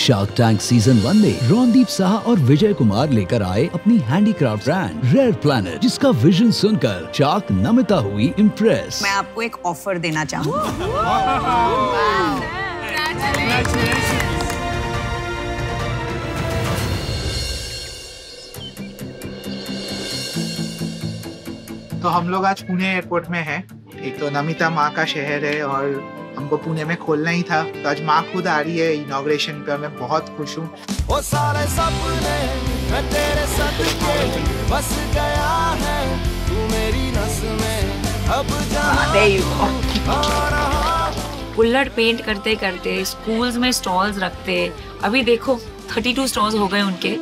Shark tank season 1 में रणदीप साहा और विजय कुमार लेकर आए अपनी हैंडीक्राफ्ट ब्रांड रेयर प्लैनेट, जिसका विजन सुनकर चाक नमिता हुई इम्प्रेस। मैं आपको एक ऑफर देना चाहूँगी। तो हम लोग आज पुणे एयरपोर्ट में हैं। एक तो नमिता माँ का शहर है और हमको पुणे में खोलना ही था, तो आज माँ खुद आ रही है इनॉग्रेशन पे और मैं बहुत खुश हूँ। वो सारे सपने मैं तेरे सदके बस गया है, तू मेरी नस में अब बुलेट पेंट करते करते स्कूल्स में स्टॉल्स रखते, अभी देखो 32 स्टॉल्स हो गए उनके।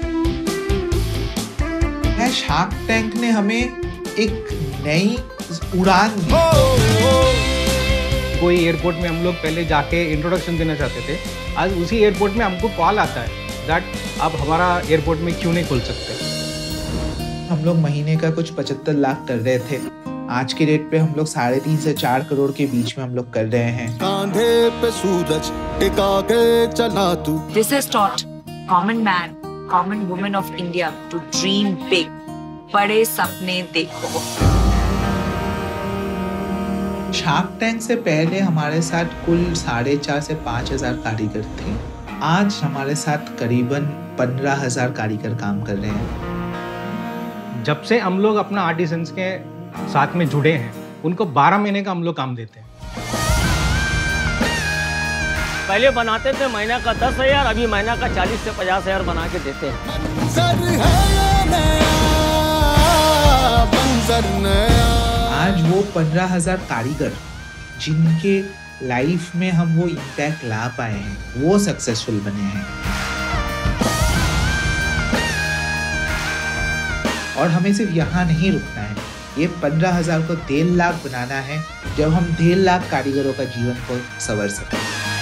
शार्क टैंक ने हमें एक नई उड़ान दी। कोई एयरपोर्ट में हम लोग पहले जाके इंट्रोडक्शन देना चाहते थे, आज उसी एयरपोर्ट में हमको कॉल आता है दैट आप हमारा एयरपोर्ट में क्यों नहीं खोल सकते। हम लोग महीने का कुछ 75 लाख कर रहे थे, आज के रेट पे हम लोग 3.5 से 4 करोड़ के बीच में हम लोग कर रहे हैं। कांधे पे सूरज टिका के चला तू। This has taught common man, common woman of India to dream big. बड़े सपने देखो। शार्क टैंक से पहले हमारे साथ कुल 4,500 से 5,000 कारीगर थे। आज हमारे साथ करीबन 15,000 कारीगर काम कर रहे हैं। जब से हम लोग अपना आर्टिसंस के साथ में जुड़े हैं, उनको 12 महीने का हम लोग काम देते हैं। पहले बनाते थे महीना का 10,000, अभी महीना का 40 से 50,000 बना के देते हैं। आज वो 15,000 कारीगर जिनके लाइफ में हम वो इम्पैक्ट ला पाए हैं, वो सक्सेसफुल बने हैं। और हमें सिर्फ यहाँ नहीं रुकना है, ये 15,000 को 1.5 लाख बनाना है, जब हम 1.5 लाख कारीगरों का जीवन को संवर सकें।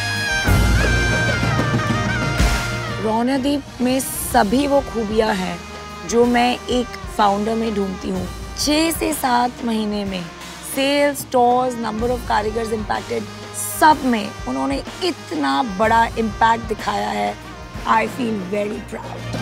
रणदीप में सभी वो खूबियाँ हैं जो मैं एक फाउंडर में ढूंढती हूँ। 6 से 7 महीने में सेल्स, स्टोर्स, नंबर ऑफ कारीगर्स इम्पैक्टेड, सब में उन्होंने इतना बड़ा इम्पैक्ट दिखाया है। I feel very proud.